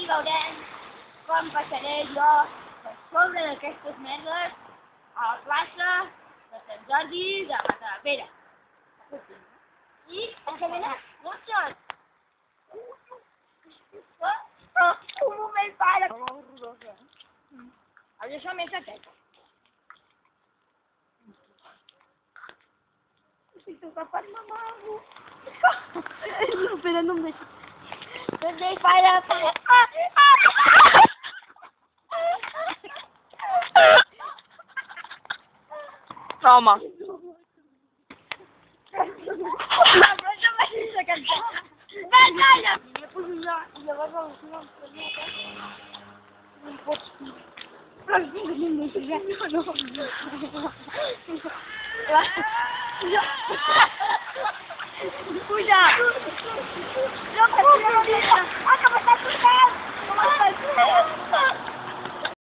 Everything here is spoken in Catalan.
i veurem com passaré jo per sobre d'aquestes meses a la plaça de Sant Jordi de Matadepera. I el que venen cotxes. Un moment, pare. Això més aquest. Estic tapant m'amago. Espera, no em deixis. No em deixis, pare. Home. No, però no m'has dit a cantar. Va, calla! Jo poso jo, i llavors el nom no em pots dir. Però sí, no em deixis ja. No. Puja! No, però no, que m'estàs